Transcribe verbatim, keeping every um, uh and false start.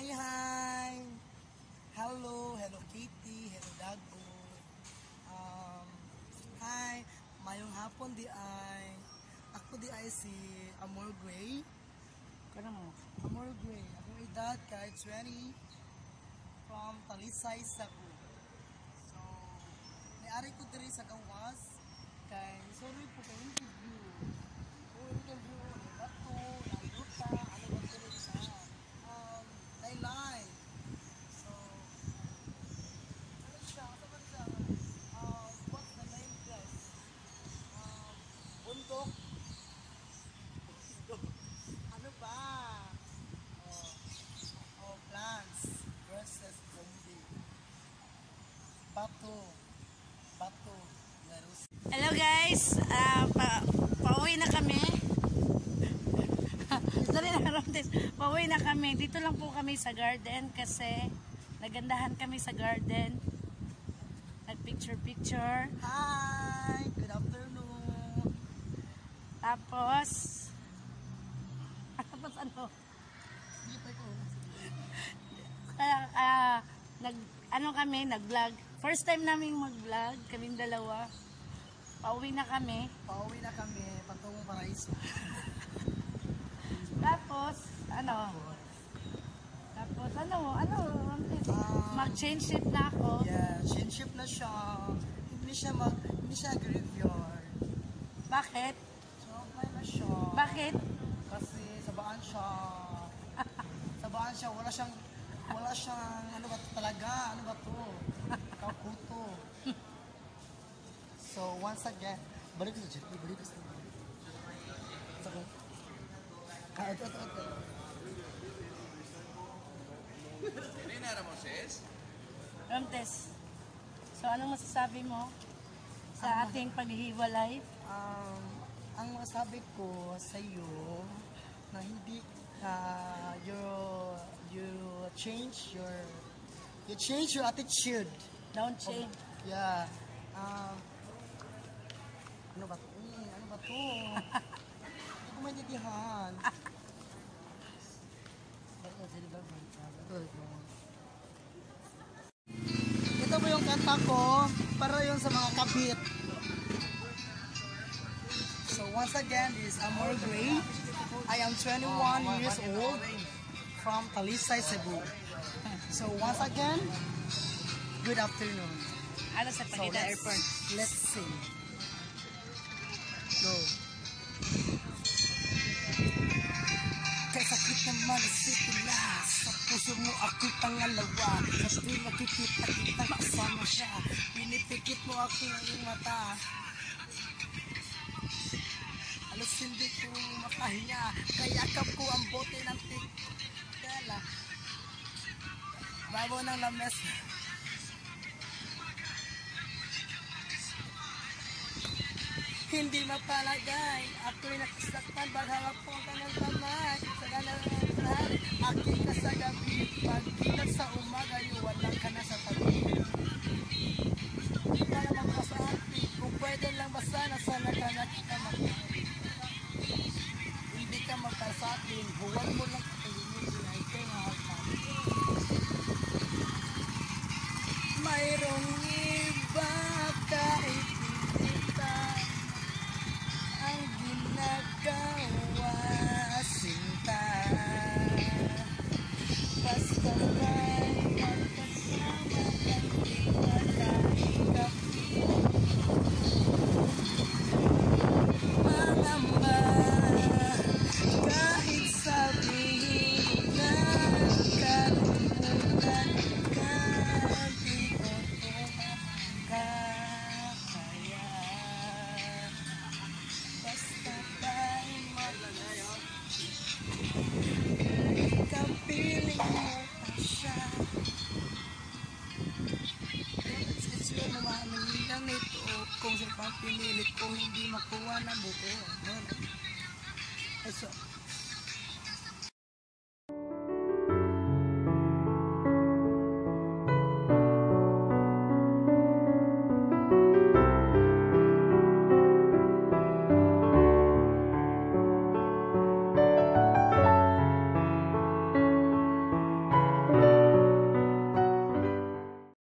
Say hi! Hello, hello Katie, hello Dago. Um, hi, mayong hapon di ay. Ako di ay si Amor Gray. Kano mo? Amor Gray. Ako edad kay twenty from Talisay, Cebu. So, may-ari ko diri sa gawas kay sorry po kay interview. O interview ni Bato, Nailuta, ano ba diri sa um, Thailand. So, ano siya? Ano ba siya? Um, what's the name guys? Um, bundok. Ano ba? Oh, oh plants versus zombie. Bato. Bato. Larus. Hello guys, uh, pa pauwi na kami. Sorry na Ramtes, pauwi na kami. Dito lang po kami sa garden kasi nagandahan kami sa garden. Nag-picture-picture. Hi! Good afternoon! Tapos, tapos ano? Uh, uh, nag, ano kami, nag-vlog. First time namin mag-vlog, kaming dalawa. Pauwi na kami. Pauwi na kami, patungong Paraiso. Tapos, ano? Tapos, ano? Ano? Um, Mag-change shift na ako. Yeah, change shift na siya. Hindi siya mag, hindi siya graveyard. Bakit? So, okay na siya. Bakit? Kasi sabaan siya. Sabaan siya, wala siyang, wala siyang, ano ba to talaga? Ano ba to? Kakuto. So, once again, balik ko sa Jet, balik ko sa Jet. Kaot, ot, ot, ot. Ano yung nara mo, sis? Ramtes, so anong masasabi mo sa ating paghihiwalay? Um, ang masabi ko sa iyo na hindi uh, you you change your you change your attitude. Don't change. Yeah. Um, ano ba to? Eh, ano ba to? Hindi ko maintindihan. Ito po yung kanta ko para yun sa mga kabit. So once again, this is Amor Gray. I am twenty-one years old from Talisay, Cebu. So once again, good afternoon. Ano sa Pagida So, Airport? Let's sing. Go. Kay sakit naman isipin na sa puso mo ako'y pangalawa. Sa tuwing makikita kita kasama siya, pinipikit mo ako ng mata. Halos hindi ko makahinga, kayakap ko ang bote ng tigala. Bago ng lames. Hindi mapalagay, ako'y nakasaktan, baghawak po ang kanyang kamay. Sa ganang lahat, aking ka sa gabi, pagkilat sa umaga, walang ka na sa tabi. Hindi ka naman masabi, kung pwede lang ba sana, sana ka na kita magkakit. Hindi ka magkasapin, huwag mo lang katulungin, ay kay mahal ka. Mayroong iba kahit kita ang ginagawa sinta, basta ba'y magkasama kang di makahingap mangamba kahit sabihin na kalimutan ka, di ko tumakakaya. Basta tayo mag-alala, kapiling mo pa siya. It's yun na mahaming lang ito. Kung saan pang pinilit ko, hindi makuha na buo. Ay, so,